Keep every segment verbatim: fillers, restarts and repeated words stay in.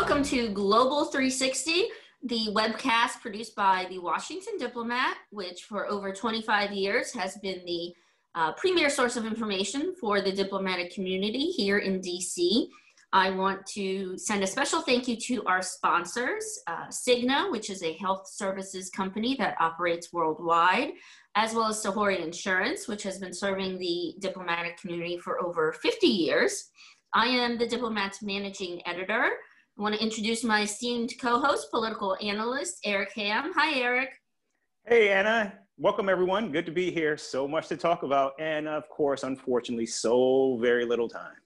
Welcome to Global three sixty, the webcast produced by the Washington Diplomat, which for over twenty-five years has been the uh, premier source of information for the diplomatic community here in D C. I want to send a special thank you to our sponsors, uh, Cigna, which is a health services company that operates worldwide, as well as Sahori Insurance, which has been serving the diplomatic community for over fifty years. I am the Diplomat's managing editor. I want to introduce my esteemed co-host, political analyst, Eric Ham. Hi, Eric. Hey, Anna. Welcome, everyone. Good to be here. So much to talk about. And of course, unfortunately, so very little time.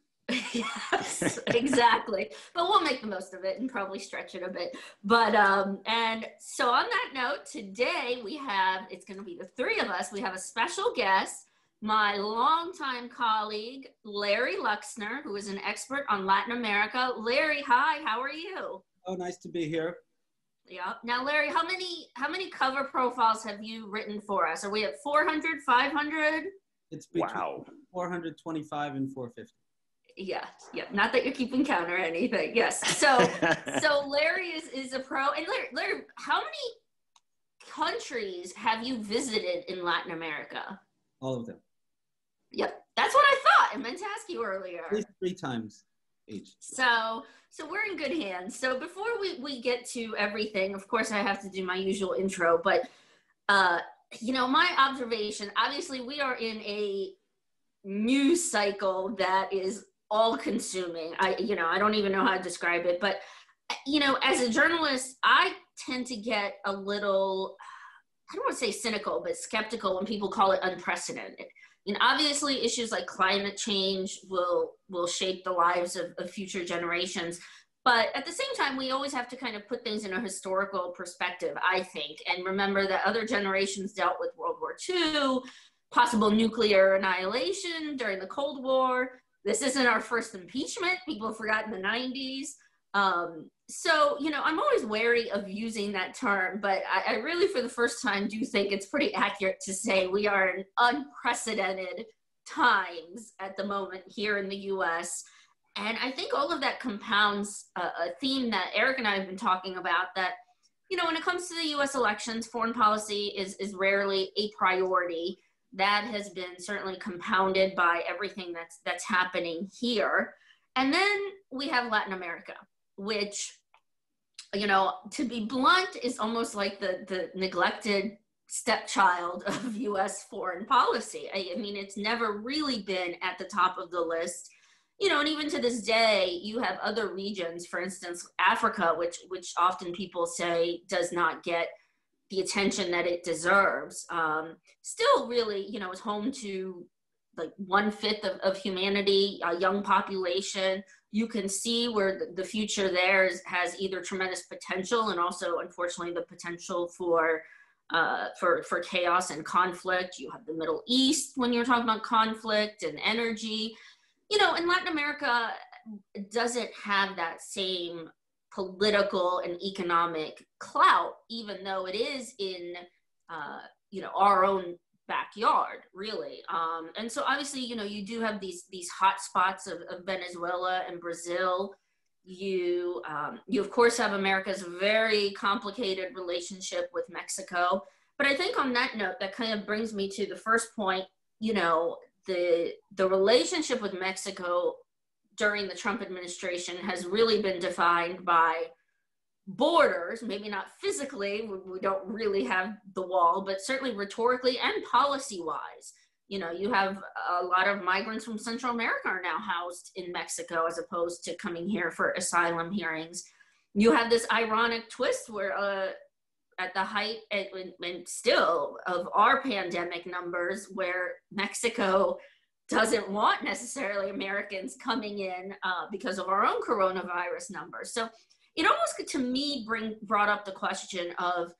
Yes, exactly. But we'll make the most of it and probably stretch it a bit. But, um, and so on that note, today we have, it's going to be the three of us. We have a special guest, my longtime colleague, Larry Luxner, who is an expert on Latin America. Larry, hi, how are you? Oh, nice to be here. Yeah. Now, Larry, how many, how many cover profiles have you written for us? Are we at four hundred, five hundred? It's between Wow. four twenty-five and four fifty. Yeah, yeah. Not that you're keeping count or anything. Yes. So, so Larry is, is a pro. And Larry, Larry, how many countries have you visited in Latin America? All of them. Yep. That's what I thought. I meant to ask you earlier. At least three times each. So, so we're in good hands. So before we, we get to everything, of course, I have to do my usual intro, but, uh, you know, my observation, obviously we are in a news cycle that is all consuming. I, you know, I don't even know how to describe it, but, you know, as a journalist, I tend to get a little, I don't want to say cynical, but skeptical when people call it unprecedented. And obviously issues like climate change will, will shape the lives of, of future generations. But at the same time, we always have to kind of put things in a historical perspective, I think, and remember that other generations dealt with World War Two, possible nuclear annihilation during the Cold War. This isn't our first impeachment. People forgot in the nineties. Um, so, you know, I'm always wary of using that term, but I, I really, for the first time, do think it's pretty accurate to say we are in unprecedented times at the moment here in the U S. And I think all of that compounds a, a theme that Eric and I have been talking about, that, you know, when it comes to the U S elections, foreign policy is, is rarely a priority. That has been certainly compounded by everything that's, that's happening here. And then we have Latin America, which, you know, to be blunt, is almost like the, the neglected stepchild of U S foreign policy. I, I mean, it's never really been at the top of the list. You know, and even to this day, you have other regions, for instance, Africa, which, which often people say does not get the attention that it deserves. Um, still really, you know, is home to like one fifth of, of humanity, a young population. You can see where the, the future there is, has either tremendous potential and also, unfortunately, the potential for, uh, for, for chaos and conflict. You have the Middle East when you're talking about conflict and energy. You know, in Latin America, doesn't have that same political and economic clout, even though it is in, uh, you know, our own backyard, really. Um, and so obviously, you know, you do have these, these hot spots of, of Venezuela and Brazil. You, um, you of course have America's very complicated relationship with Mexico. But I think on that note, that kind of brings me to the first point. You know, the, the relationship with Mexico during the Trump administration has really been defined by borders, maybe not physically, we, we don't really have the wall, but certainly rhetorically and policy-wise. You know, you have a lot of migrants from Central America are now housed in Mexico as opposed to coming here for asylum hearings. You have this ironic twist where uh, at the height and, and still of our pandemic numbers, where Mexico doesn't want necessarily Americans coming in uh, because of our own coronavirus numbers. So it almost, to me, bring brought up the question of,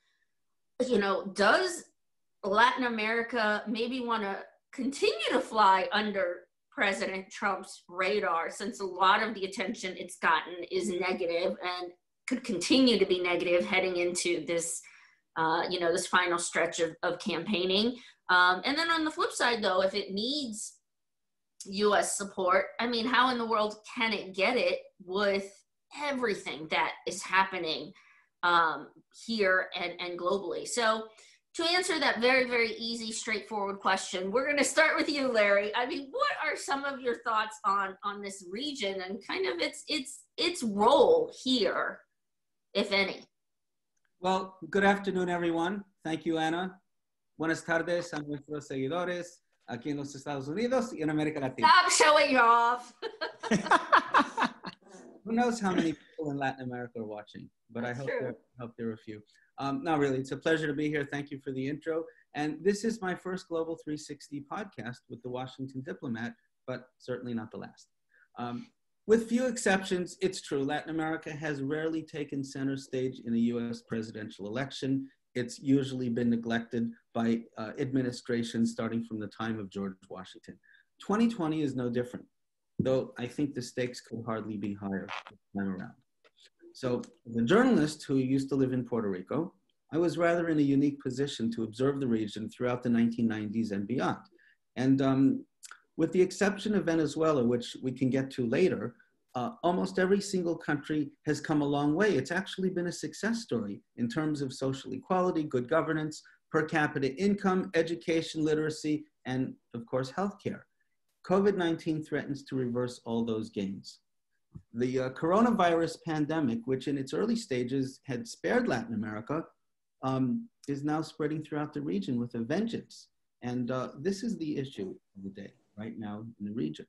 you know, does Latin America maybe want to continue to fly under President Trump's radar, since a lot of the attention it's gotten is negative and could continue to be negative heading into this, uh, you know, this final stretch of, of campaigning. Um, and then on the flip side, though, if it needs U S support, I mean, how in the world can it get it with everything that is happening um, here and, and globally. So to answer that very, very easy, straightforward question, we're going to start with you, Larry. I mean, what are some of your thoughts on, on this region and kind of its, its, its role here, if any? Well, good afternoon, everyone. Thank you, Anna. Buenas tardes a nuestros seguidores aquí en los Estados Unidos y en América Latina. Stop showing off. Who knows how many people in Latin America are watching, but That's I hope there, hope there are a few. Um, no, really, it's a pleasure to be here. Thank you for the intro. And this is my first Global three sixty podcast with the Washington Diplomat, but certainly not the last. Um, with few exceptions, it's true, Latin America has rarely taken center stage in a U S presidential election. It's usually been neglected by uh, administrations starting from the time of George Washington. twenty twenty is no different, though I think the stakes could hardly be higher this time around. So, as a journalist who used to live in Puerto Rico, I was rather in a unique position to observe the region throughout the nineteen nineties and beyond. And um, with the exception of Venezuela, which we can get to later, uh, almost every single country has come a long way. It's actually been a success story in terms of social equality, good governance, per capita income, education, literacy, and of course, healthcare. COVID nineteen threatens to reverse all those gains. The uh, coronavirus pandemic, which in its early stages had spared Latin America, um, is now spreading throughout the region with a vengeance. And uh, this is the issue of the day right now in the region.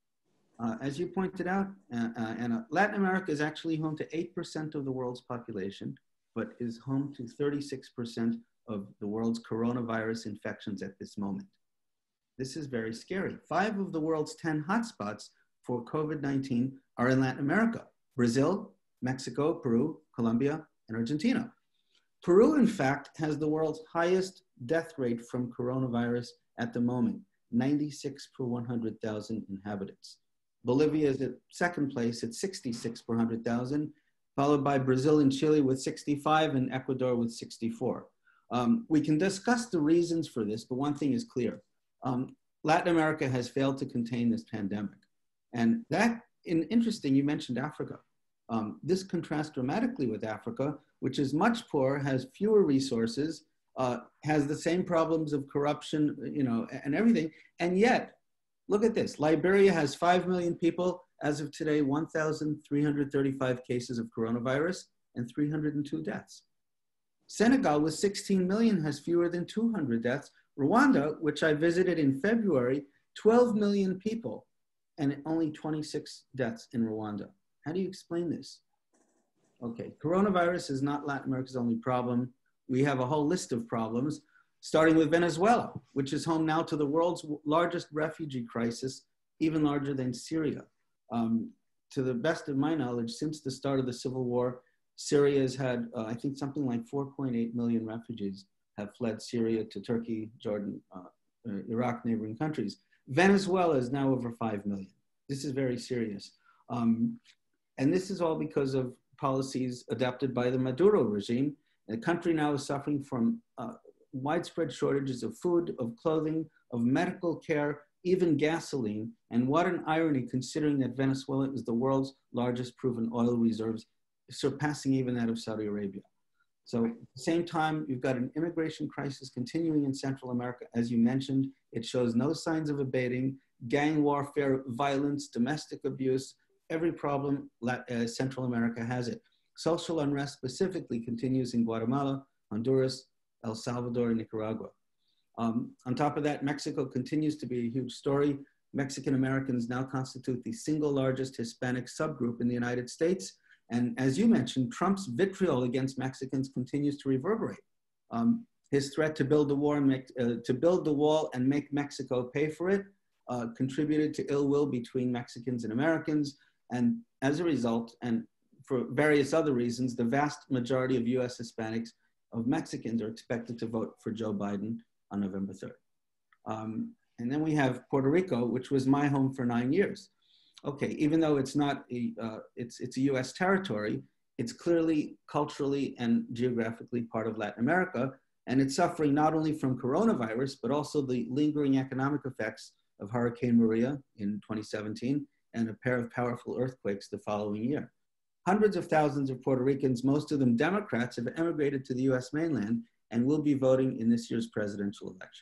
Uh, as you pointed out, uh, uh, Anna, Latin America is actually home to eight percent of the world's population, but is home to thirty-six percent of the world's coronavirus infections at this moment. This is very scary. Five of the world's ten hotspots for COVID nineteen are in Latin America: Brazil, Mexico, Peru, Colombia, and Argentina. Peru, in fact, has the world's highest death rate from coronavirus at the moment, ninety-six per one hundred thousand inhabitants. Bolivia is at second place at sixty-six per one hundred thousand, followed by Brazil and Chile with sixty-five and Ecuador with sixty-four. Um, we can discuss the reasons for this, but one thing is clear. Um, Latin America has failed to contain this pandemic. And that, in, interesting, you mentioned Africa. Um, this contrasts dramatically with Africa, which is much poorer, has fewer resources, uh, has the same problems of corruption, you know, and everything. And yet, look at this. Liberia has five million people. As of today, one thousand three hundred thirty-five cases of coronavirus and three hundred two deaths. Senegal, with sixteen million, has fewer than two hundred deaths. Rwanda, which I visited in February, twelve million people and only twenty-six deaths in Rwanda. How do you explain this? Okay, coronavirus is not Latin America's only problem. We have a whole list of problems, starting with Venezuela, which is home now to the world's largest refugee crisis, even larger than Syria. Um, to the best of my knowledge, since the start of the civil war, Syria has had, uh, I think, something like four point eight million refugees have fled Syria to Turkey, Jordan, uh, uh, Iraq, neighboring countries. Venezuela is now over five million. This is very serious. Um, and this is all because of policies adopted by the Maduro regime. The country now is suffering from uh, widespread shortages of food, of clothing, of medical care, even gasoline. And what an irony, considering that Venezuela is the world's largest proven oil reserves, surpassing even that of Saudi Arabia. So at the same time, you've got an immigration crisis continuing in Central America. As you mentioned, it shows no signs of abating. Gang warfare, violence, domestic abuse, every problem, uh, Central America has it. Social unrest specifically continues in Guatemala, Honduras, El Salvador, and Nicaragua. Um, on top of that, Mexico continues to be a huge story. Mexican Americans now constitute the single largest Hispanic subgroup in the United States. And as you mentioned, Trump's vitriol against Mexicans continues to reverberate. Um, his threat to build the war and make, uh, to build the wall and make Mexico pay for it uh, contributed to ill will between Mexicans and Americans. And as a result, and for various other reasons, the vast majority of U S Hispanics of Mexicans are expected to vote for Joe Biden on November third. Um, and then we have Puerto Rico, which was my home for nine years. Okay, even though it's not a, uh, it's, it's a U S territory, it's clearly culturally and geographically part of Latin America. And it's suffering not only from coronavirus, but also the lingering economic effects of Hurricane Maria in twenty seventeen and a pair of powerful earthquakes the following year. Hundreds of thousands of Puerto Ricans, most of them Democrats, have emigrated to the U S mainland and will be voting in this year's presidential election.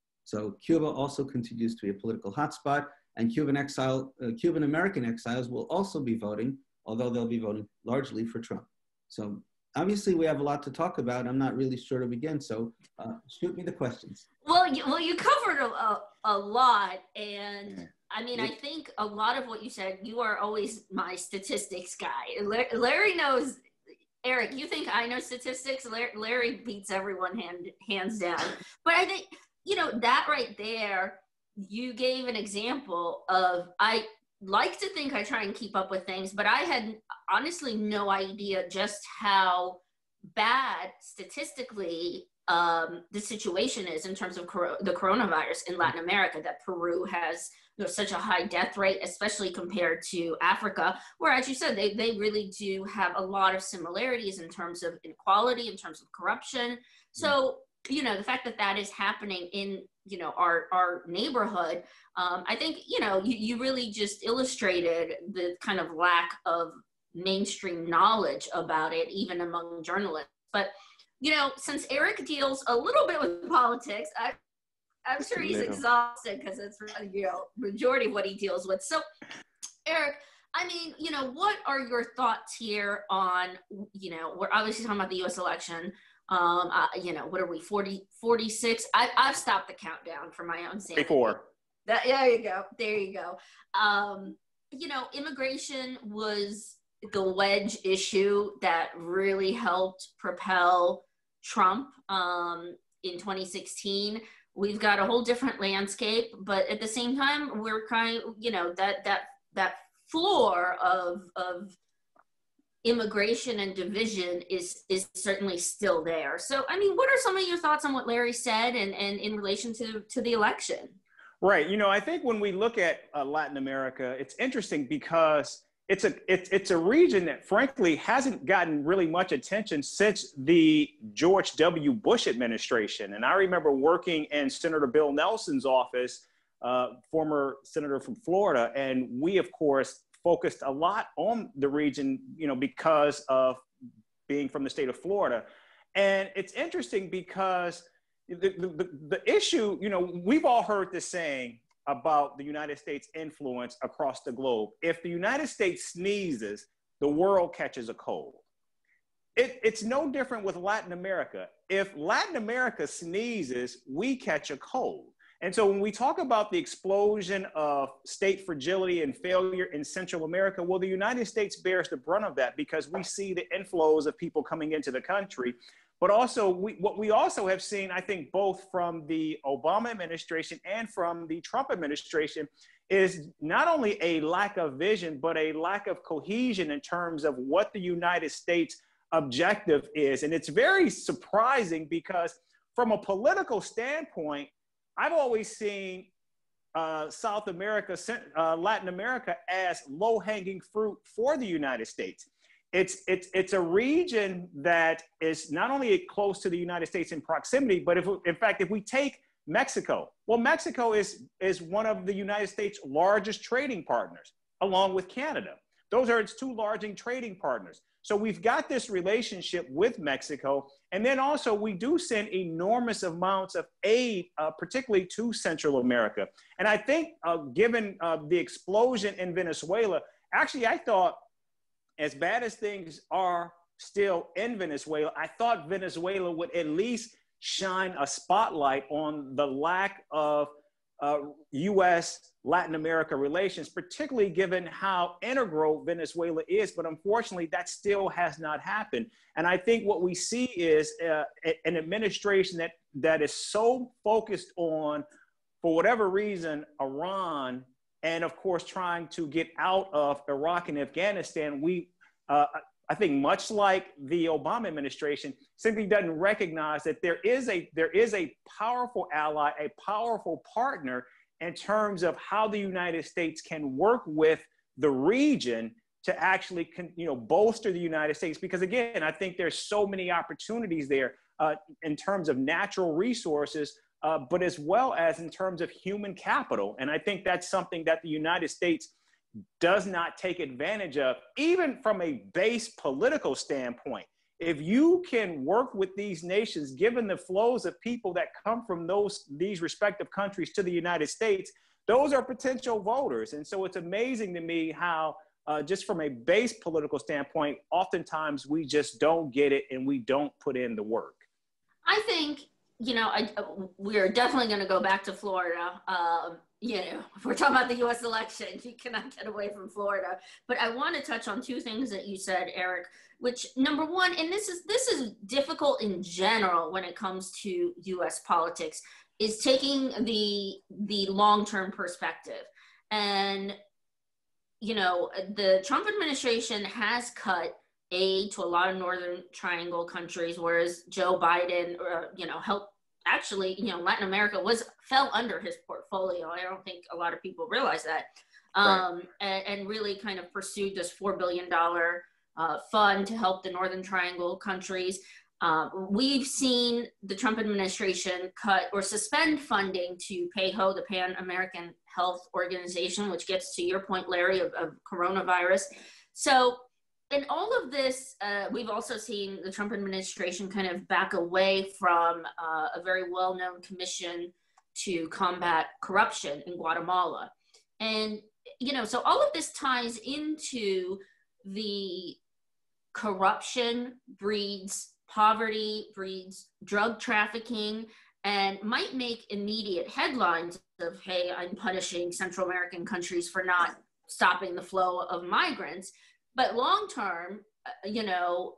So Cuba also continues to be a political hotspot, and Cuban exile, uh, Cuban American exiles will also be voting, although they'll be voting largely for Trump. So obviously we have a lot to talk about. I'm not really sure to begin, so uh, shoot me the questions. Well, you, well, you covered a, a, a lot, and I mean, I think a lot of what you said, you are always my statistics guy. Larry knows, Eric, you think I know statistics? Larry beats everyone hand, hands down. But I think, you know, that right there, you gave an example of, I like to think I try and keep up with things, but I had honestly no idea just how bad statistically um, the situation is in terms of cor- the coronavirus in Latin America, that Peru has, you know, such a high death rate, especially compared to Africa, where, as you said, they, they really do have a lot of similarities in terms of inequality, in terms of corruption. So, you know, the fact that that is happening in, you know, our, our neighborhood, um, I think, you know, you, you really just illustrated the kind of lack of mainstream knowledge about it, even among journalists. But, you know, since Eric deals a little bit with politics, I, I'm sure he's exhausted because it's, you know, majority of what he deals with. So, Eric, I mean, you know, what are your thoughts here on, you know, we're obviously talking about the U S election. Um, uh, you know, what are we, forty, forty-six? I, I've stopped the countdown for my own sanity. forty-four. That, there you go. There you go. Um, you know, immigration was the wedge issue that really helped propel Trump um, in twenty sixteen. We've got a whole different landscape, but at the same time, we're kind of, you know, that that that floor of of immigration and division is is certainly still there. So, I mean, what are some of your thoughts on what Larry said, and and in relation to to the election? Right. You know, I think when we look at uh, Latin America, it's interesting because it's a it's it's a region that frankly hasn't gotten really much attention since the George W. Bush administration. And I remember working in Senator Bill Nelson's office, uh, former senator from Florida, and we of course focused a lot on the region, you know, because of being from the state of Florida. And it's interesting because the the, the issue, you know, we've all heard this saying about the United States influence across the globe. If the United States sneezes, the world catches a cold. It, it's no different with Latin America. If Latin America sneezes, we catch a cold. And so when we talk about the explosion of state fragility and failure in Central America, well, the United States bears the brunt of that because we see the inflows of people coming into the country. But also, we, what we also have seen, I think, both from the Obama administration and from the Trump administration, is not only a lack of vision, but a lack of cohesion in terms of what the United States objective is. And it's very surprising because from a political standpoint, I've always seen uh, South America, uh, Latin America as low-hanging fruit for the United States. It's, it's, it's a region that is not only close to the United States in proximity, but if, in fact, if we take Mexico, well, Mexico is, is one of the United States' largest trading partners, along with Canada. Those are its two largest trading partners. So we've got this relationship with Mexico. And then also we do send enormous amounts of aid, uh, particularly to Central America. And I think uh, given uh, the explosion in Venezuela, actually, I thought, as bad as things are still in Venezuela, I thought Venezuela would at least shine a spotlight on the lack of uh, U S Latin America relations, particularly given how integral Venezuela is. But unfortunately, that still has not happened. And I think what we see is uh, an administration that, that is so focused on, for whatever reason, Iran, and of course, trying to get out of Iraq and Afghanistan. We, uh, I think much like the Obama administration, simply doesn't recognize that there is a, there is a powerful ally, a powerful partner in terms of how the United States can work with the region to actually, you know, bolster the United States. Because again, I think there's so many opportunities there uh, in terms of natural resources, uh, but as well as in terms of human capital. And I think that's something that the United States does not take advantage of, even from a base political standpoint. If you can work with these nations, given the flows of people that come from those these respective countries to the United States, those are potential voters. And so it's amazing to me how uh, just from a base political standpoint, oftentimes we just don't get it and we don't put in the work. I think, you know, I, we're definitely going to go back to Florida. Um, you know, if we're talking about the U S election, you cannot get away from Florida. But I want to touch on two things that you said, Eric, which number one, and this is this is difficult in general when it comes to U S politics, is taking the the long-term perspective. And, you know, the Trump administration has cut aid to a lot of Northern Triangle countries, whereas Joe Biden, uh, you know, helped. Actually, you know, Latin America was fell under his portfolio. I don't think a lot of people realize that. Um, right. and, and really kind of pursued this four billion dollars uh, fund to help the Northern Triangle countries. Um, we've seen the Trump administration cut or suspend funding to PAHO, the Pan American Health Organization, which gets to your point, Larry, of, of coronavirus. So in all of this, uh, we've also seen the Trump administration kind of back away from uh, a very well-known commission to combat corruption in Guatemala. And, you know, so all of this ties into the corruption breeds poverty, breeds drug trafficking, and might make immediate headlines of, hey, I'm punishing Central American countries for not stopping the flow of migrants. But long term, you know,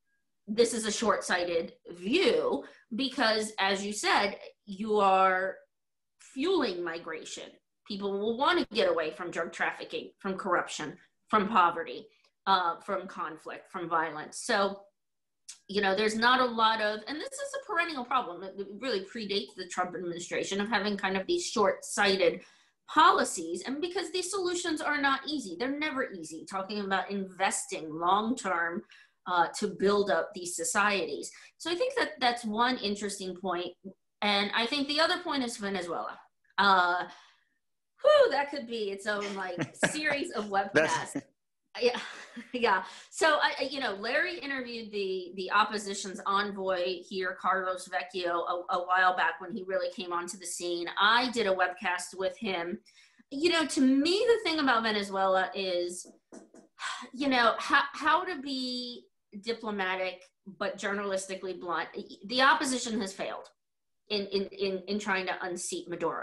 this is a short-sighted view because, as you said, you are fueling migration. People will want to get away from drug trafficking, from corruption, from poverty, uh, from conflict, from violence. So, you know, there's not a lot of, and this is a perennial problem. It really predates the Trump administration of having kind of these short-sighted policies, and because these solutions are not easy, they're never easy, talking about investing long-term uh, to build up these societies. So I think that that's one interesting point. And I think the other point is Venezuela. Uh, whew, that could be its own like series of webcasts. Yeah, yeah. So I, you know, Larry interviewed the the opposition's envoy here, Carlos Vecchio, a, a while back when he really came onto the scene. I did a webcast with him. You know, to me, the thing about Venezuela is, you know, how how to be diplomatic but journalistically blunt. The opposition has failed in in in, in trying to unseat Maduro.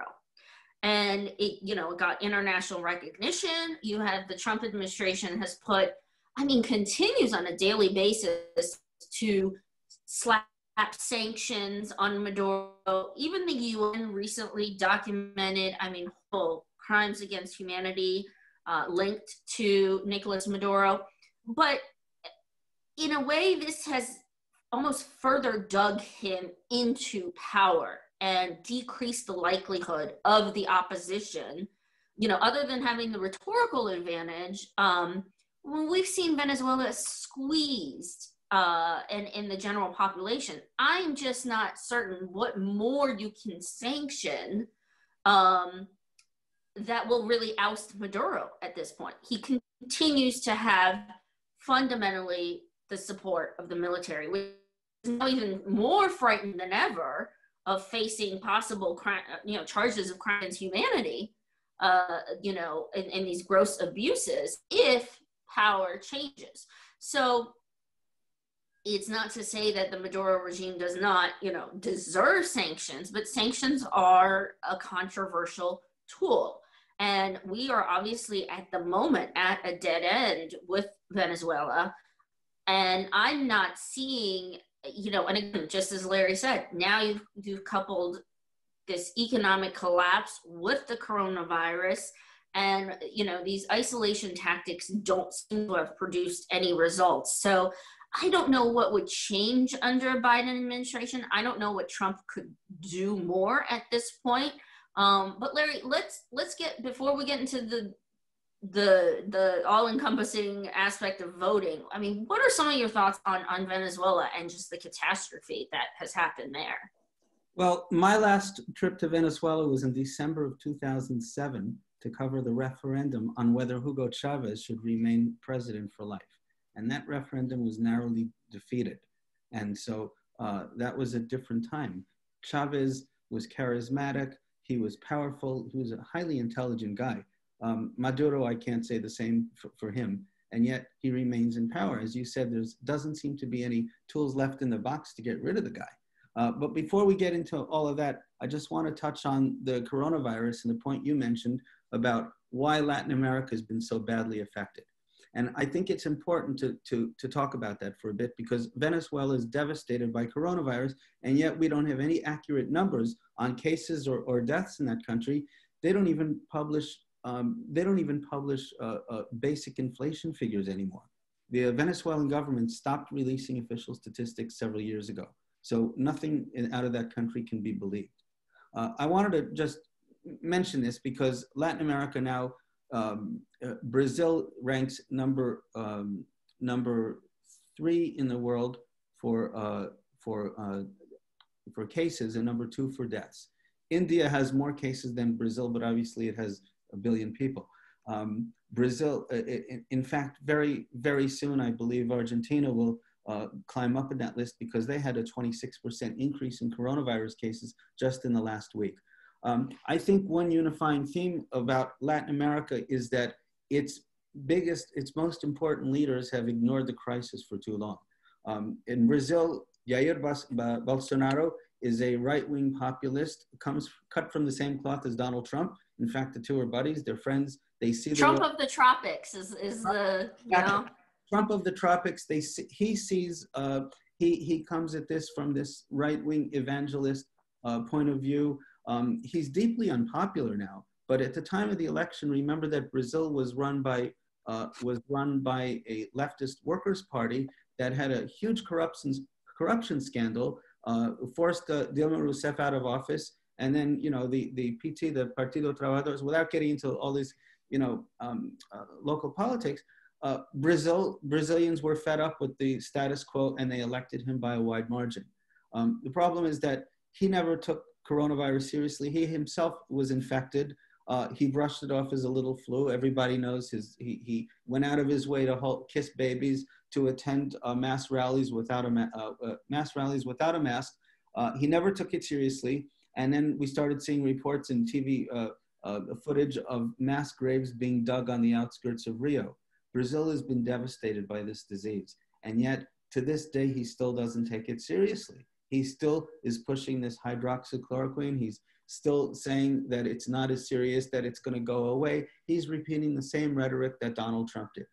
And it, you know, it got international recognition. You have the Trump administration has put, I mean, continues on a daily basis to slap sanctions on Maduro. Even the U N recently documented, I mean, whole crimes against humanity uh, linked to Nicolas Maduro. But in a way, this has almost further dug him into power and decrease the likelihood of the opposition, you know, other than having the rhetorical advantage. Um, when we've seen Venezuela squeezed uh, in, in the general population, I'm just not certain what more you can sanction um, that will really oust Maduro at this point. He continues to have fundamentally the support of the military, which is now even more frightened than ever of facing possible crime, you know, charges of crimes against humanity, uh, you know, in, in these gross abuses if power changes. So it's not to say that the Maduro regime does not, you know, deserve sanctions, but sanctions are a controversial tool. And we are obviously at the moment at a dead end with Venezuela. And I'm not seeing, you know, and again, just as Larry said, now you've, you've coupled this economic collapse with the coronavirus, and, you know, these isolation tactics don't seem to have produced any results. So I don't know what would change under a Biden administration. I don't know what Trump could do more at this point. Um, but Larry, let's let's get, before we get into the the the all-encompassing aspect of voting, I mean, what are some of your thoughts on, on Venezuela and just the catastrophe that has happened there? Well, my last trip to Venezuela was in December of two thousand seven to cover the referendum on whether Hugo Chavez should remain president for life. And that referendum was narrowly defeated. And so uh, that was a different time. Chavez was charismatic, he was powerful, he was a highly intelligent guy. Um, Maduro, I can't say the same for, for him, and yet he remains in power. As you said, there doesn't seem to be any tools left in the box to get rid of the guy. Uh, but before we get into all of that, I just want to touch on the coronavirus and the point you mentioned about why Latin America has been so badly affected. And I think it's important to, to, to talk about that for a bit, because Venezuela is devastated by coronavirus, and yet we don't have any accurate numbers on cases or, or deaths in that country. They don't even publish, um, they don't even publish uh, uh, basic inflation figures anymore. The Venezuelan government stopped releasing official statistics several years ago. So nothing in, out of that country can be believed. Uh, I wanted to just mention this because Latin America now, um, uh, Brazil ranks number um, number three in the world for uh, for uh, for cases and number two for deaths. India has more cases than Brazil, but obviously it has a billion people. Um, Brazil, uh, in, in fact, very very soon, I believe Argentina will Uh, climb up in that list because they had a twenty-six percent increase in coronavirus cases just in the last week. Um, I think one unifying theme about Latin America is that its biggest, its most important leaders have ignored the crisis for too long. Um, in Brazil, Jair Bolsonaro is a right-wing populist, comes cut from the same cloth as Donald Trump. In fact, the two are buddies, they're friends. They see the Trump of the tropics is, is the, you know. Trump of the tropics, they see, he sees, uh, he, he comes at this from this right-wing evangelist uh, point of view. Um, he's deeply unpopular now, but at the time of the election, remember that Brazil was run by, uh, was run by a leftist workers' party that had a huge corruption, corruption scandal, uh, forced uh, Dilma Rousseff out of office, and then, you know, the, the P T, the Partido Trabajadores, without getting into all this, you know, um, uh, local politics, Uh, Brazil, Brazilians were fed up with the status quo and they elected him by a wide margin. Um, the problem is that he never took coronavirus seriously. He himself was infected. Uh, he brushed it off as a little flu. Everybody knows his, he, he went out of his way to hold, kiss babies, to attend uh, mass rallies without a, ma uh, uh, mass rallies without a mask. Uh, he never took it seriously. And then we started seeing reports in T V uh, uh, footage of mass graves being dug on the outskirts of Rio. Brazil has been devastated by this disease, and yet to this day, he still doesn't take it seriously. He still is pushing this hydroxychloroquine. He's still saying that it's not as serious, that it's gonna go away. He's repeating the same rhetoric that Donald Trump did.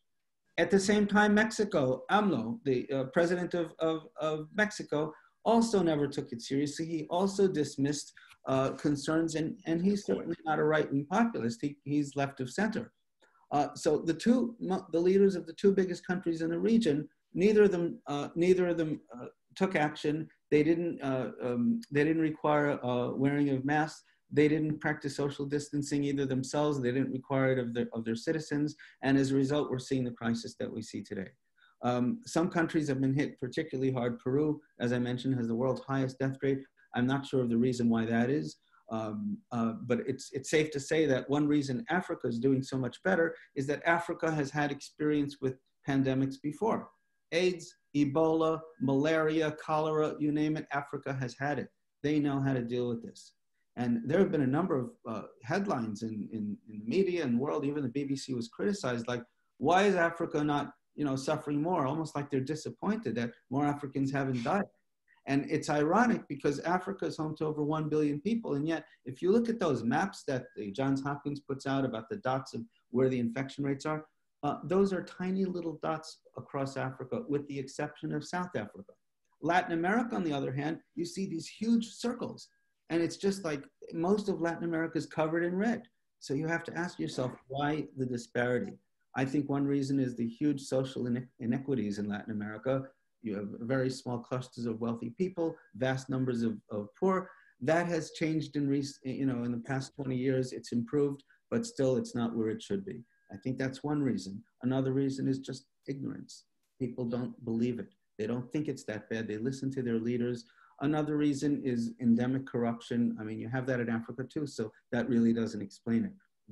At the same time, Mexico, AMLO, the uh, president of, of, of Mexico, also never took it seriously. He also dismissed uh, concerns, and, and he's certainly not a right-wing populist. He, he's left of center. Uh, so the two, the leaders of the two biggest countries in the region, neither of them, uh, neither of them uh, took action. They didn't, uh, um, they didn't require uh, wearing of masks. They didn't practice social distancing either themselves. They didn't require it of their, of their citizens. And as a result, we're seeing the crisis that we see today. Um, some countries have been hit particularly hard. Peru, as I mentioned, has the world's highest death rate. I'm not sure of the reason why that is. Um, uh, but it's, it's safe to say that one reason Africa is doing so much better is that Africa has had experience with pandemics before. AIDS, Ebola, malaria, cholera, you name it, Africa has had it. They know how to deal with this. And there have been a number of uh, headlines in, in, in the media and world, even the B B C was criticized, like, why is Africa not, you know, suffering more? Almost like they're disappointed that more Africans haven't died. And it's ironic because Africa is home to over one billion people. And yet, if you look at those maps that the Johns Hopkins puts out about the dots of where the infection rates are, uh, those are tiny little dots across Africa, with the exception of South Africa. Latin America, on the other hand, you see these huge circles. And it's just like most of Latin America is covered in red. So you have to ask yourself, why the disparity? I think one reason is the huge social inequities in Latin America. You have very small clusters of wealthy people, vast numbers of, of poor. That has changed in recent, you know, in the past twenty years. It's improved, but still it's not where it should be. I think that's one reason. Another reason is just ignorance. People don't believe it. They don't think it's that bad. They listen to their leaders. Another reason is endemic corruption. I mean, you have that in Africa too, so that really doesn't explain it.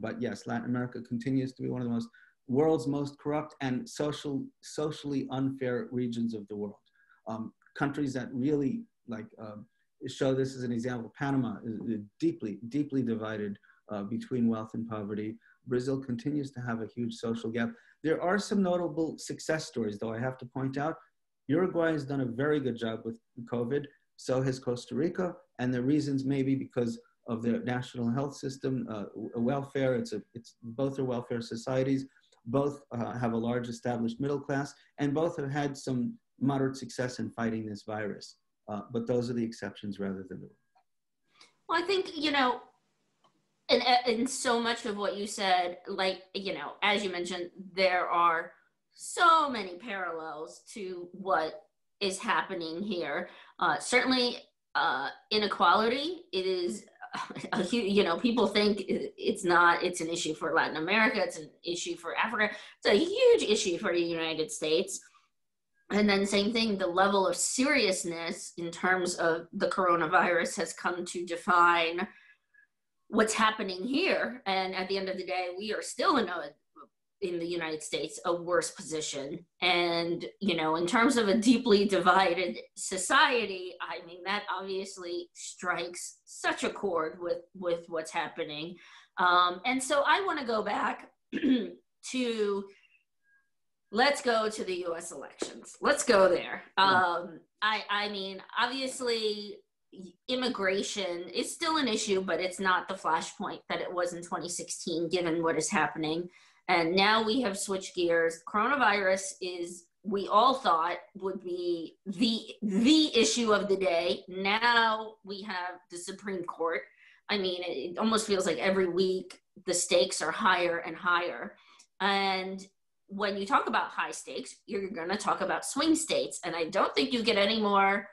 but yes, Latin America continues to be one of the most world's most corrupt and social, socially unfair regions of the world. Um, countries that really like uh, show this as an example. Panama is, is deeply, deeply divided uh, between wealth and poverty. Brazil continues to have a huge social gap. There are some notable success stories, though I have to point out. Uruguay has done a very good job with COVID. So has Costa Rica, and the reasons maybe because of their national health system, uh, welfare. It's a, it's both are welfare societies. Both uh, have a large established middle class, and both have had some moderate success in fighting this virus. Uh, but those are the exceptions rather than the rule. Well, I think, you know, in, in so much of what you said, like, you know, as you mentioned, there are so many parallels to what is happening here. Uh, certainly, uh, inequality, it is a huge, you know, people think it's not, it's an issue for Latin America, it's an issue for Africa, it's a huge issue for the United States. And then same thing, the level of seriousness in terms of the coronavirus has come to define what's happening here. And at the end of the day, we are still in a, in the United States, a worse position. And, you know, in terms of a deeply divided society, I mean, that obviously strikes such a chord with, with what's happening. Um, and so I want to go back to, let's go to the U S elections. Let's go there. Um, I, I mean, obviously, immigration is still an issue, but it's not the flashpoint that it was in twenty sixteen, given what is happening. And now we have switched gears. Coronavirus is, we all thought would be the, the issue of the day. Now we have the Supreme Court. I mean, it, it almost feels like every week the stakes are higher and higher. And when you talk about high stakes, you're going to talk about swing states. And I don't think you get any more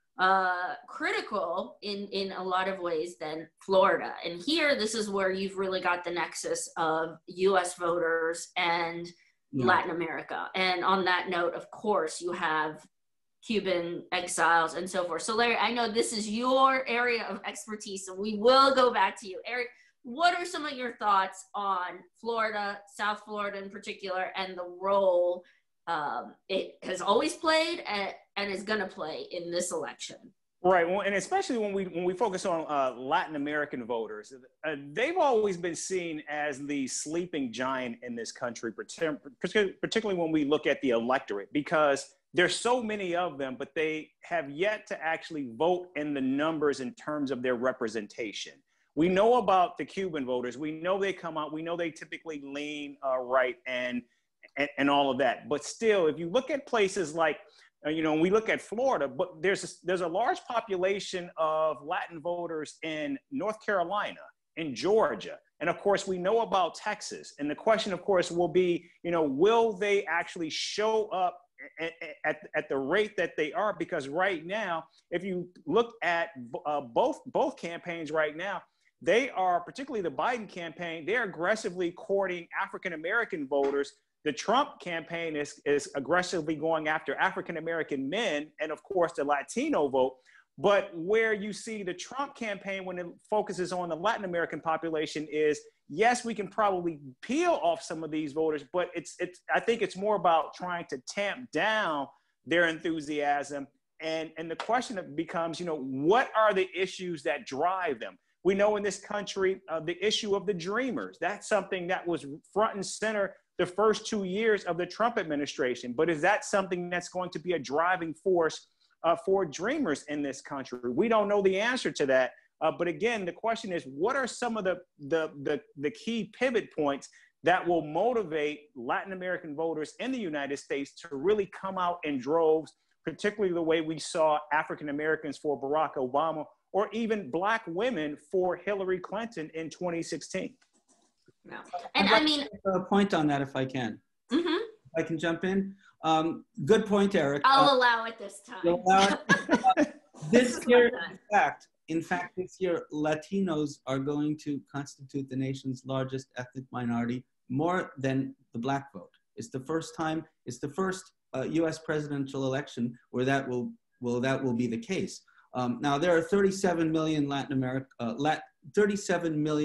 uh, critical in, in a lot of ways than Florida. And here, this is where you've really got the nexus of U S voters and yeah. Latin America. And on that note, of course, you have Cuban exiles and so forth. So Larry, I know this is your area of expertise, so we will go back to you. Eric, what are some of your thoughts on Florida, South Florida in particular, and the role um, it has always played and, and is going to play in this election? Right, well, and especially when we when we focus on uh, Latin American voters, uh, they've always been seen as the sleeping giant in this country, particularly when we look at the electorate, because there's so many of them, but they have yet to actually vote in the numbers in terms of their representation. We know about the Cuban voters. We know they come out. We know they typically lean uh, right and, and and all of that. But still, if you look at places like, uh, you know, we look at Florida, but there's a, there's a large population of Latin voters in North Carolina, in Georgia. And of course, we know about Texas. And the question, of course, will be, you know, will they actually show up at, at, at the rate that they are? Because right now, if you look at uh, both both campaigns right now, they are, particularly the Biden campaign, they're aggressively courting African-American voters. The Trump campaign is, is aggressively going after African-American men and, of course, the Latino vote. But where you see the Trump campaign, when it focuses on the Latin American population, is, yes, we can probably peel off some of these voters, but it's, it's, I think it's more about trying to tamp down their enthusiasm. And, and the question becomes, you know, what are the issues that drive them? We know in this country, uh, the issue of the Dreamers, that's something that was front and center the first two years of the Trump administration. But is that something that's going to be a driving force uh, for Dreamers in this country? We don't know the answer to that. Uh, but again, the question is, what are some of the, the, the, the key pivot points that will motivate Latin American voters in the United States to really come out in droves, particularly the way we saw African Americans for Barack Obama, or even Black women for Hillary Clinton in twenty sixteen. No. And I mean, a point on that if I can. Mm-hmm. If I can jump in. Um, good point, Eric. I'll uh, allow it this time. You'll allow it. uh, this year, in fact, in fact, this year, Latinos are going to constitute the nation's largest ethnic minority, more than the Black vote. It's the first time, it's the first uh, U S presidential election where that will, will, that will be the case. Um, now, there are thirty-seven million Latin America, uh, Lat thirty-seven million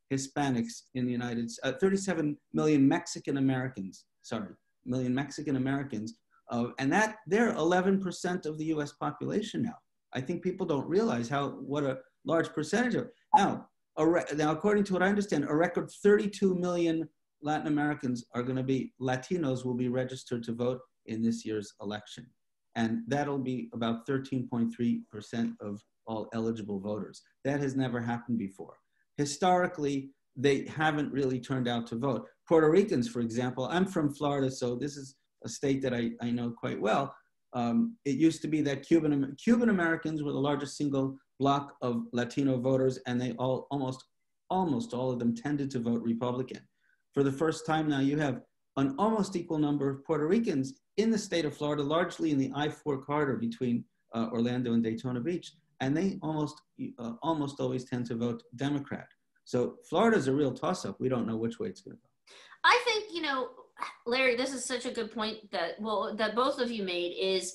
Hispanics in the United States, uh, thirty-seven million Mexican Americans, sorry, million Mexican Americans. Uh, and that they're eleven percent of the U S population now. I think people don't realize how, what a large percentage of, now, a re, now according to what I understand, a record thirty-two million Latin Americans are gonna be, Latinos will be registered to vote in this year's election. And that'll be about thirteen point three percent of all eligible voters. That has never happened before. Historically, they haven't really turned out to vote. Puerto Ricans, for example, I'm from Florida, so this is a state that I, I know quite well. Um, it used to be that Cuban, Cuban Americans were the largest single block of Latino voters, and they all, almost, almost all of them tended to vote Republican. For the first time now, you have an almost equal number of Puerto Ricans in the state of Florida, largely in the I four corridor between uh, Orlando and Daytona Beach, and they almost, uh, almost always tend to vote Democrat. So Florida's a real toss-up. We don't know which way it's gonna go. I think, you know, Larry, this is such a good point that, well, that both of you made, is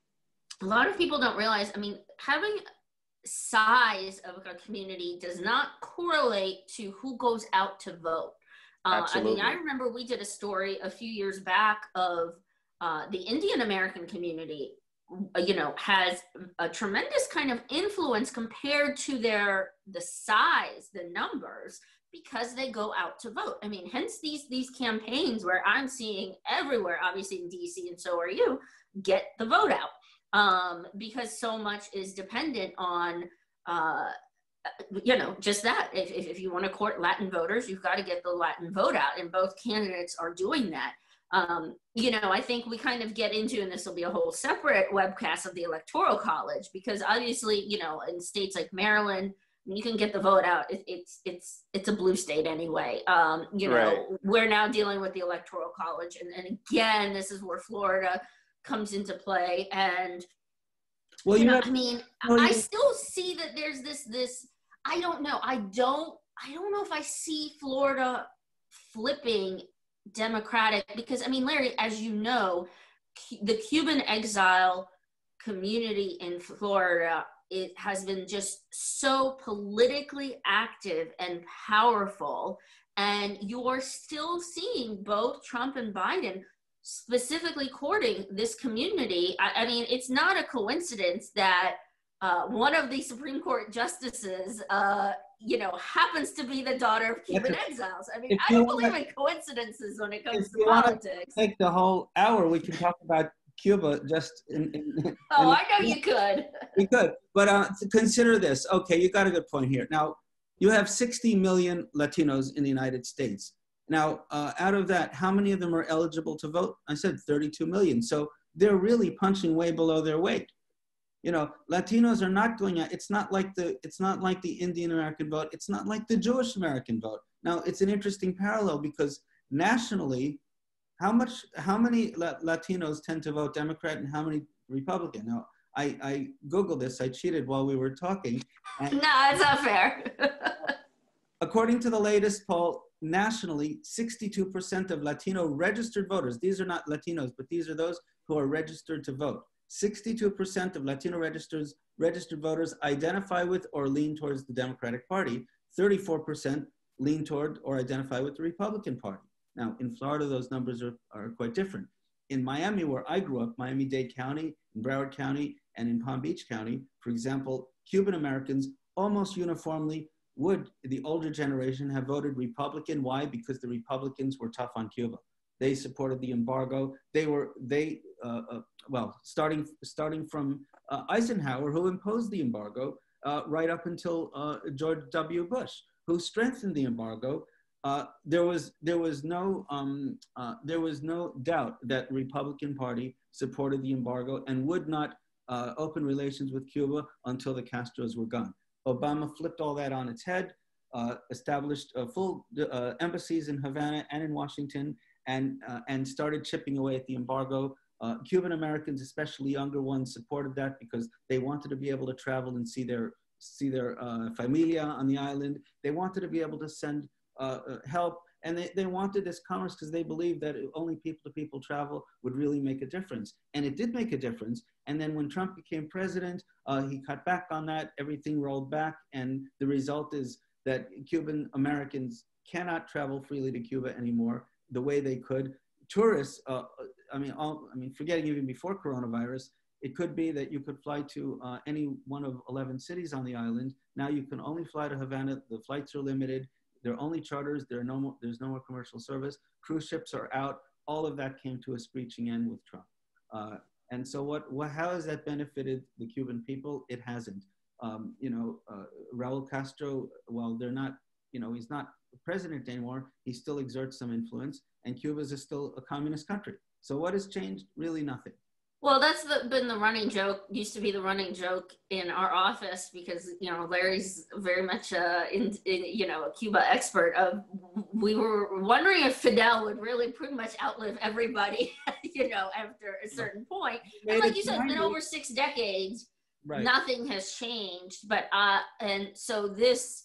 a lot of people don't realize, I mean, having size of a community does not correlate to who goes out to vote. Uh, I mean, I remember we did a story a few years back of uh, the Indian American community, you know, has a tremendous kind of influence compared to their, the size, the numbers, because they go out to vote. I mean, hence these, these campaigns where I'm seeing everywhere, obviously in D C, and so are you, get the vote out. Um, because so much is dependent on, uh, you know, just that. If, if, if you want to court Latin voters, you've got to get the Latin vote out, and both candidates are doing that. Um, you know, I think we kind of get into, and this will be a whole separate webcast of the Electoral College, because obviously, you know, in states like Maryland, you can get the vote out. It, it's it's it's a blue state anyway. Um, you know, right. We're now dealing with the Electoral College, and, and again, this is where Florida comes into play. And well, you know, have, I mean, well, I still see that there's this this. I don't know. I don't. I don't know if I see Florida flipping Democratic, because I mean, Larry, as you know, the Cuban exile community in Florida, it has been just so politically active and powerful, and you're still seeing both Trump and Biden specifically courting this community. I, I mean, it's not a coincidence that uh, one of the Supreme Court justices, uh, you know, happens to be the daughter of Cuban exiles. I mean, if I don't believe in coincidences when it comes to politics. Take the whole hour, we can talk about Cuba just in, in, oh, in, I know you could. We could, but uh, consider this. Okay, you got a good point here. Now, you have sixty million Latinos in the United States. Now, uh, out of that, how many of them are eligible to vote? I said thirty-two million. So they're really punching way below their weight. You know, Latinos are not going out. It's not like the, it's not like the Indian American vote. It's not like the Jewish American vote. Now, it's an interesting parallel, because nationally, how much, how many Latinos tend to vote Democrat and how many Republican? Now, I, I Googled this, I cheated while we were talking. And no, it's not fair. According to the latest poll, nationally, sixty-two percent of Latino registered voters, these are not Latinos, but these are those who are registered to vote. sixty-two percent of Latino registers, registered voters identify with or lean towards the Democratic Party. thirty-four percent lean toward or identify with the Republican Party. Now, in Florida, those numbers are, are quite different. In Miami, where I grew up, Miami-Dade County, in Broward County, and in Palm Beach County, for example, Cuban Americans almost uniformly would, the older generation, have voted Republican. Why? Because the Republicans were tough on Cuba. They supported the embargo. They were, they, uh, uh, well, starting, starting from uh, Eisenhower, who imposed the embargo, uh, right up until uh, George W. Bush, who strengthened the embargo. Uh, there was, there was no, um, uh, there was no doubt that the Republican Party supported the embargo and would not uh, open relations with Cuba until the Castros were gone. Obama flipped all that on its head, uh, established uh, full uh, embassies in Havana and in Washington, and, uh, and started chipping away at the embargo. Uh, Cuban Americans, especially younger ones, supported that because they wanted to be able to travel and see their, see their uh, familia on the island. They wanted to be able to send uh, help, and they, they wanted this commerce because they believed that only people-to-people travel would really make a difference. And it did make a difference. And then when Trump became president, uh, he cut back on that, everything rolled back, and the result is that Cuban Americans cannot travel freely to Cuba anymore the way they could. Tourists, uh, I mean, all, I mean, forgetting even before coronavirus, it could be that you could fly to uh, any one of eleven cities on the island. Now you can only fly to Havana. The flights are limited. They're only charters. There are no more, there's no more commercial service. Cruise ships are out. All of that came to a screeching end with Trump. Uh, and so what, what, how has that benefited the Cuban people? It hasn't. Um, you know, uh, Raul Castro, while they're not, you know, he's not president anymore, he still exerts some influence, and Cuba is still a communist country. So what has changed? Really nothing. Well, that's the, been the running joke, used to be the running joke in our office, because, you know, Larry's very much, uh, in, in, you know, a Cuba expert. Of, we were wondering if Fidel would really pretty much outlive everybody, you know, after a certain point. And like you said, it's been over six decades, right. Nothing has changed. But, uh, and so this,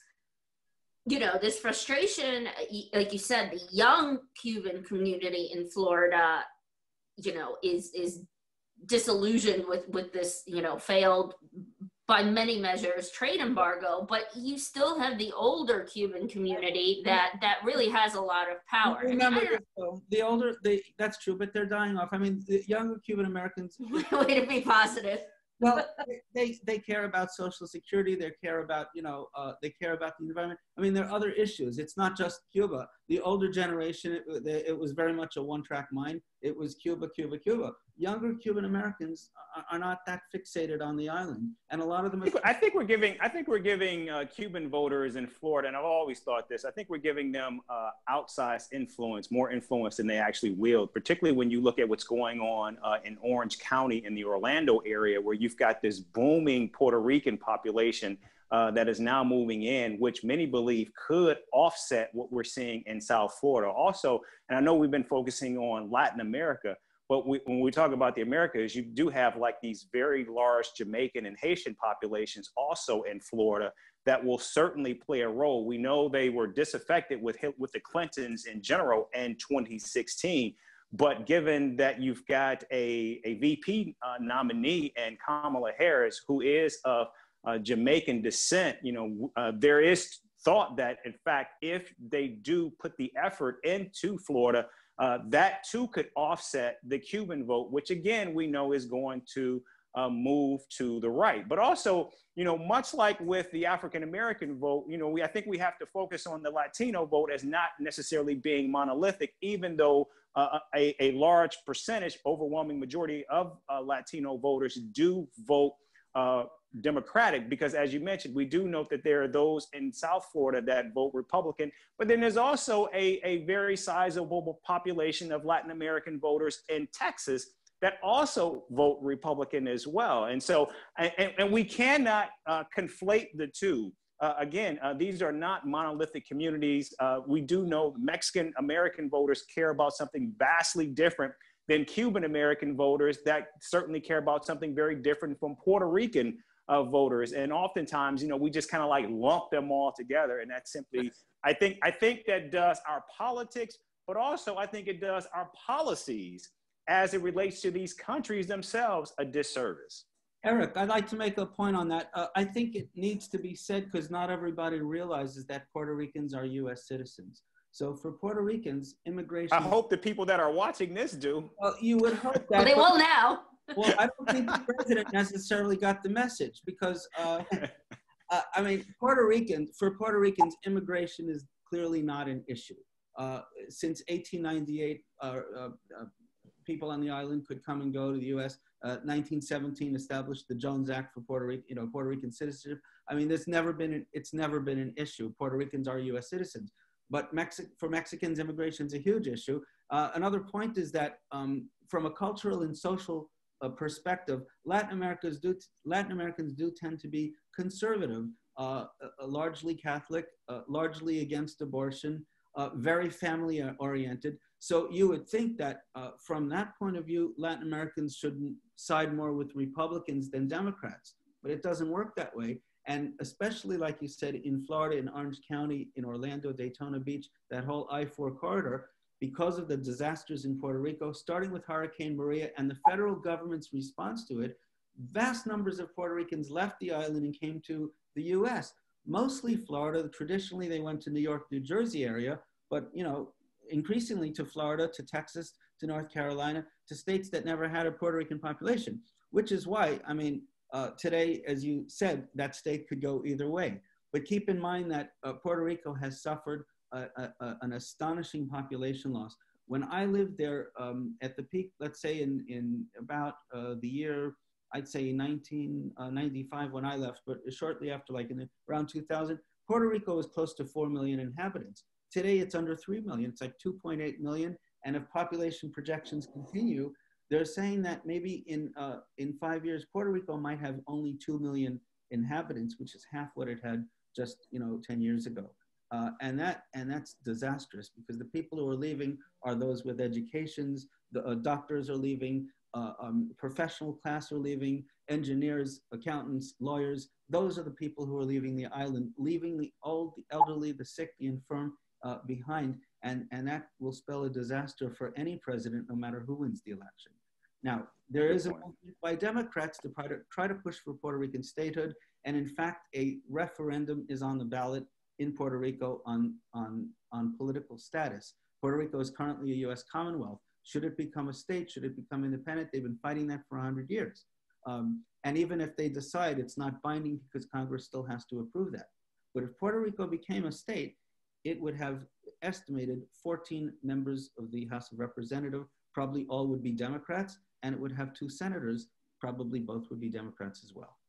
you know, this frustration, like you said, the young Cuban community in Florida, you know, is, is, disillusioned with with this, you know, failed by many measures trade embargo. But you still have the older Cuban community that that really has a lot of power. Remember, I mean, I this, though, the older they that's true, but they're dying off. I mean, the younger Cuban Americans. Way to be positive. Well, they they care about Social Security. They care about, you know, uh, they care about the environment. I mean, there are other issues. It's not just Cuba. The older generation, it, it was very much a one-track mind. It was Cuba, Cuba, Cuba. Younger Cuban Americans are, are not that fixated on the island, and a lot of them. Are- I think we're giving. I think we're giving uh, Cuban voters in Florida, and I've always thought this. I think we're giving them uh, outsized influence, more influence than they actually wield. Particularly when you look at what's going on uh, in Orange County in the Orlando area, where you've got this booming Puerto Rican population uh, that is now moving in, which many believe could offset what we're seeing in South Florida. Also, and I know we've been focusing on Latin America. But we, when we talk about the Americas, you do have like these very large Jamaican and Haitian populations also in Florida that will certainly play a role. We know they were disaffected with, with the Clintons in general in twenty sixteen. But given that you've got a, a V P uh, nominee and Kamala Harris, who is of uh, Jamaican descent, you know, uh, there is thought that, in fact, if they do put the effort into Florida, Uh, that too could offset the Cuban vote, which again, we know is going to uh, move to the right. But also, you know, much like with the African-American vote, you know, we, I think we have to focus on the Latino vote as not necessarily being monolithic, even though uh, a, a large percentage, overwhelming majority of uh, Latino voters do vote uh, Democratic, because as you mentioned, we do note that there are those in South Florida that vote Republican, but then there's also a, a very sizable population of Latin American voters in Texas that also vote Republican as well. And so, and, and we cannot uh, conflate the two. Uh, again, uh, these are not monolithic communities. Uh, we do know Mexican American voters care about something vastly different than Cuban American voters that certainly care about something very different from Puerto Rican uh, voters. And oftentimes, you know, we just kind of like lump them all together. And that's simply, I think, I think that does our politics, but also I think it does our policies as it relates to these countries themselves a disservice. Eric, I'd like to make a point on that. Uh, I think it needs to be said because not everybody realizes that Puerto Ricans are U S citizens. So for Puerto Ricans, immigration... I hope the people that are watching this do. Well, you would hope that... Well, they will now. Well, I don't think the president necessarily got the message because, uh, uh, I mean, Puerto Ricans, for Puerto Ricans, immigration is clearly not an issue. Uh, since eighteen ninety-eight, uh, uh, uh, people on the island could come and go to the U S. Uh, nineteen seventeen established the Jones Act for Puerto Rican, you know, Puerto Rican citizenship. I mean, there's never been, an, it's never been an issue. Puerto Ricans are U S citizens. But Mexi- for Mexicans, immigration is a huge issue. Uh, another point is that um, from a cultural and social uh, perspective, Latin Americans do Latin Americans do tend to be conservative, uh, uh, largely Catholic, uh, largely against abortion, uh, very family oriented. So you would think that uh, from that point of view, Latin Americans should side more with Republicans than Democrats, but it doesn't work that way. And especially, like you said, in Florida, in Orange County, in Orlando, Daytona Beach, that whole I four corridor, because of the disasters in Puerto Rico, starting with Hurricane Maria and the federal government's response to it, vast numbers of Puerto Ricans left the island and came to the U S. mostly Florida. Traditionally, they went to New York, New Jersey area, but, you know, increasingly to Florida, to Texas, to North Carolina, to states that never had a Puerto Rican population, which is why, I mean, uh, today, as you said, that state could go either way. But keep in mind that uh, Puerto Rico has suffered a, a, a, an astonishing population loss. When I lived there um, at the peak, let's say in, in about uh, the year, I'd say nineteen ninety-five when I left, but shortly after, like in around two thousand, Puerto Rico was close to four million inhabitants. Today it's under three million, it's like two point eight million. And if population projections continue, they're saying that maybe in, uh, in five years, Puerto Rico might have only two million inhabitants, which is half what it had just, you know, ten years ago. Uh, and, that, and that's disastrous because the people who are leaving are those with educations, the uh, doctors are leaving, uh, um, professional class are leaving, engineers, accountants, lawyers. Those are the people who are leaving the island, leaving the old, the elderly, the sick, the infirm uh, behind. And, and that will spell a disaster for any president, no matter who wins the election. Now, there is a movement by Democrats to try to, try to push for Puerto Rican statehood. And in fact, a referendum is on the ballot in Puerto Rico on, on, on political status. Puerto Rico is currently a U S Commonwealth. Should it become a state? Should it become independent? They've been fighting that for one hundred years. Um, and even if they decide, it's not binding because Congress still has to approve that. But if Puerto Rico became a state, it would have estimated fourteen members of the House of Representatives, probably all would be Democrats, and it would have two senators, probably both would be Democrats as well.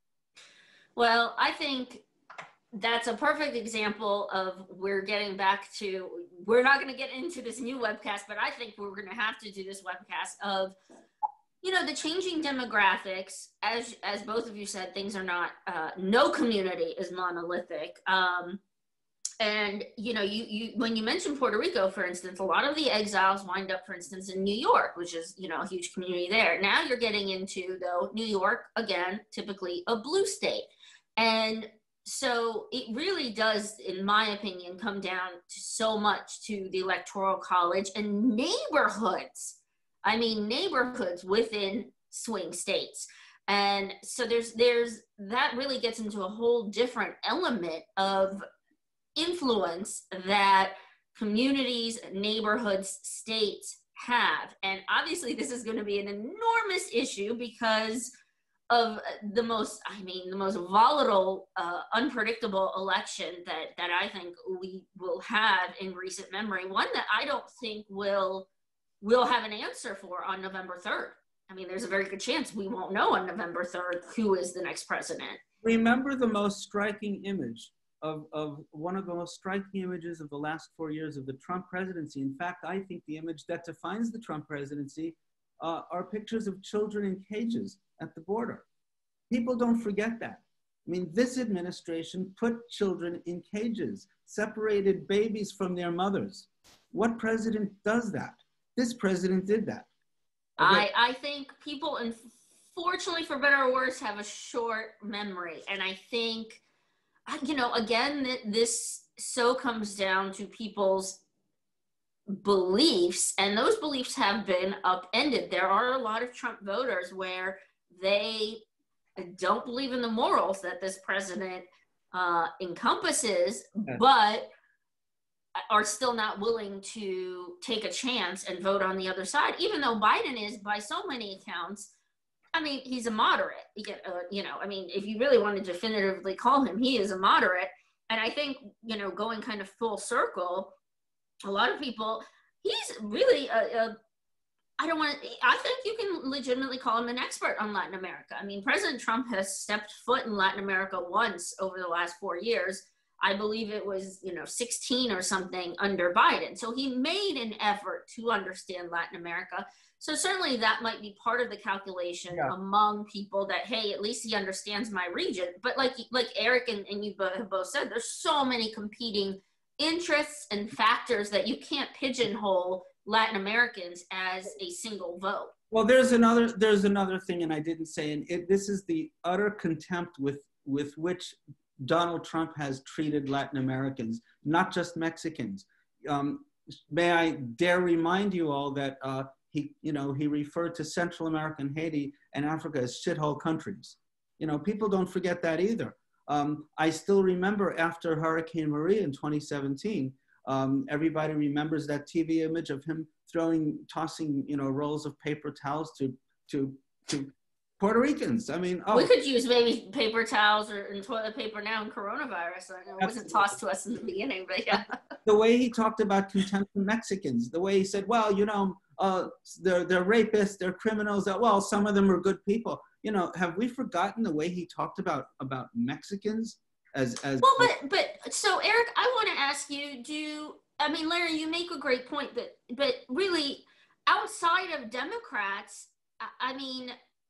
Well, I think that's a perfect example of we're getting back to, we're not going to get into this new webcast, but I think we're going to have to do this webcast of, you know, the changing demographics. As, as both of you said, things are not, uh, no community is monolithic. Um, and, you know, you, you, when you mention Puerto Rico, for instance, a lot of the exiles wind up, for instance, in New York, which is, you know, a huge community there. Now you're getting into, though, New York, again, typically a blue state. And so it really does, in my opinion, come down to so much to the Electoral College and neighborhoods. I mean, neighborhoods within swing states. And so there's, there's, that really gets into a whole different element of influence that communities, neighborhoods, states have. And obviously this is going to be an enormous issue because of the most, I mean, the most volatile, uh, unpredictable election that, that I think we will have in recent memory. One that I don't think will, will have an answer for on November third. I mean, there's a very good chance we won't know on November third who is the next president. Remember the most striking image of, of one of the most striking images of the last four years of the Trump presidency. In fact, I think the image that defines the Trump presidency uh, are pictures of children in cages at the border. People don't forget that. I mean, this administration put children in cages, separated babies from their mothers. What president does that? This president did that. Okay. I, I think people, unfortunately, for better or worse, have a short memory. And I think, you know, again, this so comes down to people's beliefs, and those beliefs have been upended. There are a lot of Trump voters where they don't believe in the morals that this president uh, encompasses, okay. but are still not willing to take a chance and vote on the other side, even though Biden is, by so many accounts, I mean, he's a moderate. You, get, uh, you know, I mean, if you really want to definitively call him, he is a moderate. And I think, you know, going kind of full circle, a lot of people, he's really a, a I don't want to, I think you can legitimately call him an expert on Latin America. I mean, President Trump has stepped foot in Latin America once over the last four years. I believe it was, you know, sixteen or something under Biden. So he made an effort to understand Latin America. So certainly that might be part of the calculation yeah. among people that, hey, at least he understands my region. But like, like Eric and, and you have both said, there's so many competing interests and factors that you can't pigeonhole Latin Americans as a single vote. Well, there's another, there's another thing, and I didn't say, and it, this is the utter contempt with, with which Donald Trump has treated Latin Americans, not just Mexicans. Um, may I dare remind you all that uh, he, you know, he referred to Central America and Haiti and Africa as shithole countries. You know, people don't forget that either. Um, I still remember after Hurricane Maria in twenty seventeen, um, everybody remembers that T V image of him throwing, tossing, you know, rolls of paper towels to, to, to Puerto Ricans. I mean, oh. We could use maybe paper towels or and toilet paper now in coronavirus. I know it wasn't tossed to us in the beginning, but yeah. The way he talked about contempt for Mexicans, the way he said, well, you know, uh, they're, they're rapists, they're criminals, that, well, some of them are good people. You know, have we forgotten the way he talked about, about Mexicans as, as well, but, but so Eric, I want to ask you, do, I mean, Larry, you make a great point, but, but really outside of Democrats, I, I mean,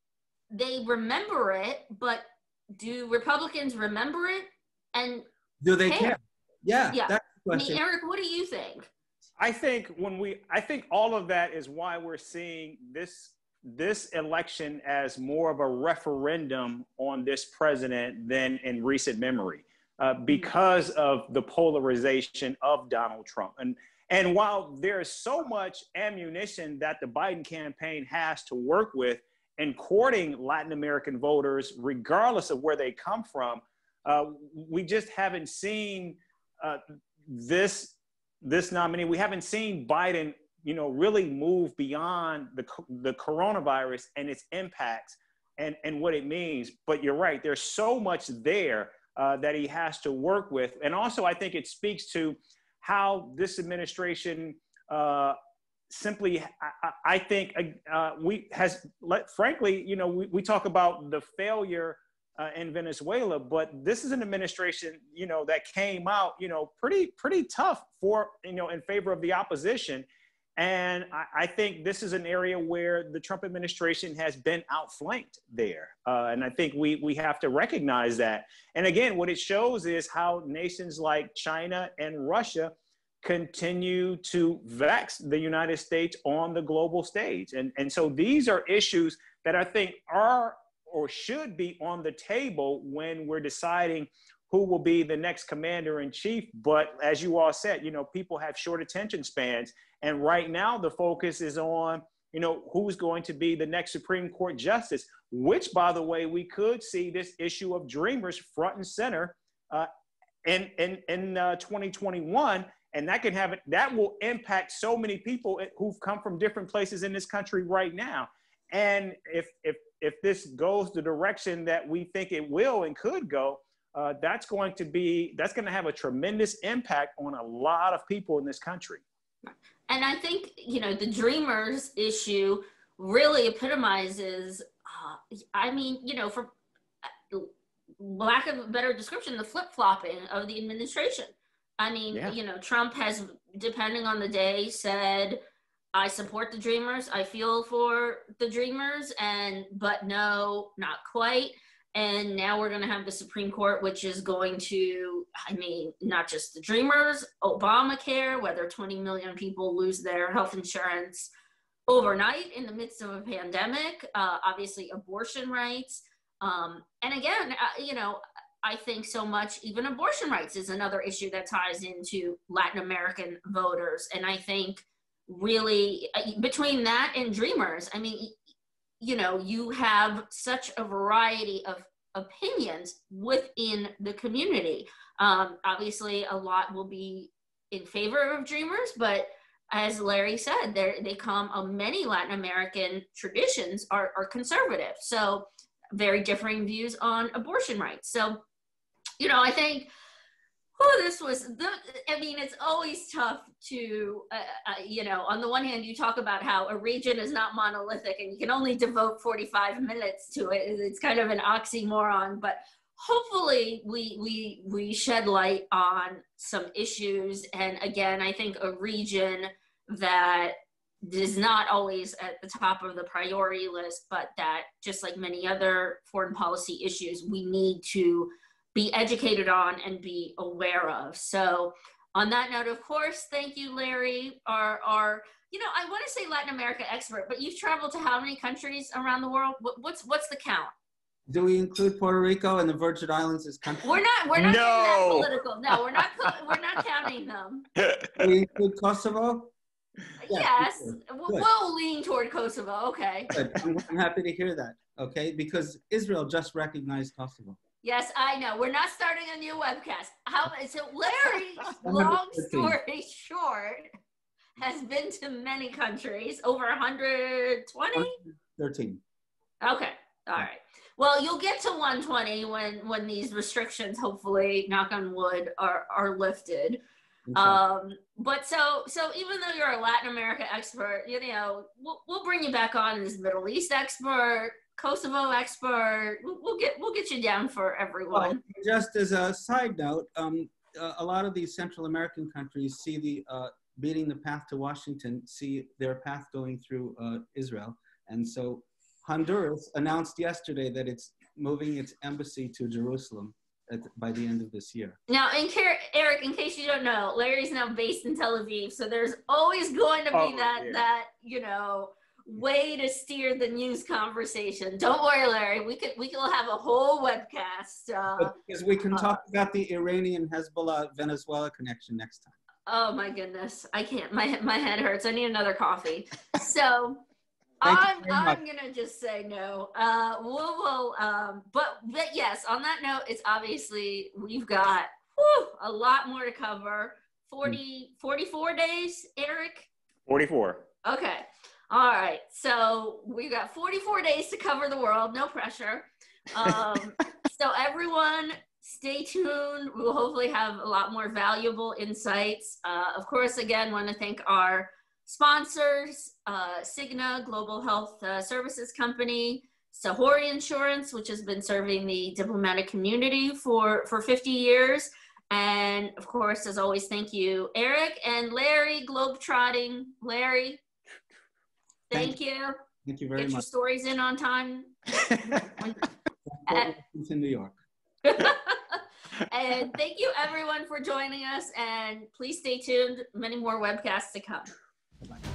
they remember it, but do Republicans remember it? And do they care? care? Yeah, yeah. That's the question. I mean, Eric, what do you think? I think when we, I think all of that is why we're seeing this, this election as more of a referendum on this president than in recent memory, uh, because of the polarization of Donald Trump. And, and while there is so much ammunition that the Biden campaign has to work with in courting Latin American voters, regardless of where they come from, uh, we just haven't seen uh, this, this nominee. We haven't seen Biden, you know, really move beyond the, the coronavirus and its impacts and, and what it means. But you're right, there's so much there uh, that he has to work with. And also, I think it speaks to how this administration uh, simply, I, I think, uh, we has, let, frankly, you know, we, we talk about the failure uh, in Venezuela, but this is an administration, you know, that came out, you know, pretty, pretty tough for, you know, in favor of the opposition. And I, I think this is an area where the Trump administration has been outflanked there. Uh, and I think we, we have to recognize that. And again, what it shows is how nations like China and Russia continue to vex the United States on the global stage. And, and so these are issues that I think are or should be on the table when we're deciding who will be the next commander in chief. But as you all said, you know, people have short attention spans. And right now the focus is on, you know, who's going to be the next Supreme Court justice, which, by the way, we could see this issue of dreamers front and center uh, in, in, in uh, twenty twenty-one. And that can have it, that will impact so many people who've come from different places in this country right now. And if, if, if this goes the direction that we think it will and could go, uh, that's going to be, that's going to have a tremendous impact on a lot of people in this country. And I think, you know, the dreamers issue really epitomizes, uh, I mean, you know, for lack of a better description, the flip-flopping of the administration. I mean, yeah. you know, Trump has, depending on the day, said, I support the dreamers, I feel for the dreamers, and but no, not quite. And now we're going to have the Supreme Court, which is going to, I mean, not just the dreamers, Obamacare, whether twenty million people lose their health insurance overnight in the midst of a pandemic, uh, obviously abortion rights. Um, and again, uh, you know, I think so much, even abortion rights is another issue that ties into Latin American voters. And I think really uh, between that and dreamers, I mean, you know, you have such a variety of opinions within the community. Um, obviously, a lot will be in favor of dreamers, but as Larry said, they come, uh, many Latin American traditions are, are conservative. So very differing views on abortion rights. So, you know, I think, oh, this was, the, I mean, it's always tough to, uh, uh, you know, on the one hand, you talk about how a region is not monolithic and you can only devote forty-five minutes to it. It's kind of an oxymoron, but hopefully we, we, we shed light on some issues. And again, I think a region that is not always at the top of the priority list, but that just like many other foreign policy issues, we need to be educated on and be aware of. So on that note, of course, thank you, Larry, our, our you know, I want to say Latin America expert, but you've traveled to how many countries around the world? What, what's what's the count? Do we include Puerto Rico and the Virgin Islands as countries? We're not, we're not no. that political. No, we're not, we're not counting them. Do we include Kosovo? Yes, yes. We'll, we'll lean toward Kosovo, okay. Good. I'm, I'm happy to hear that, okay? Because Israel just recognized Kosovo. Yes, I know. We're not starting a new webcast. How so Larry, long story short, has been to many countries, over one hundred twenty? thirteen. Okay. All right. Well, you'll get to one hundred twenty when when these restrictions, hopefully, knock on wood, are are lifted. Okay. Um, but so so even though you're a Latin America expert, you know, we'll we'll bring you back on as Middle East expert, Kosovo expert. We'll, we'll get we'll get you down for everyone. Well, just as a side note, um, uh, a lot of these Central American countries see the uh, beating the path to Washington, see their path going through uh, Israel, and so Honduras announced yesterday that it's moving its embassy to Jerusalem at, by the end of this year. Now, in Eric, in case you don't know, Larry's now based in Tel Aviv, so there's always going to be oh, that yeah. that you know way to steer the news conversation. Don't worry, Larry. We could we could have a whole webcast uh, because we can talk uh, about the Iranian Hezbollah Venezuela connection next time. Oh my goodness, I can't. My my head hurts. I need another coffee. So. I'm, I'm gonna just say no. Uh, we'll, we'll um, but, but yes, on that note, it's obviously, we've got whew, a lot more to cover. forty, forty-four days, Eric? forty-four. Okay. All right. So we've got forty-four days to cover the world. No pressure. Um, so everyone stay tuned. We'll hopefully have a lot more valuable insights. Uh, of course, again, want to thank our sponsors, uh, Cigna, Global Health uh, Services Company, Sahori Insurance, which has been serving the diplomatic community for, for fifty years. And of course, as always, thank you, Eric and Larry, Globetrotting. Larry, thank, thank you. Thank you very Get much. Get your stories in on time. At, in New York. And thank you, everyone, for joining us. And please stay tuned. Many more webcasts to come. Bye-bye.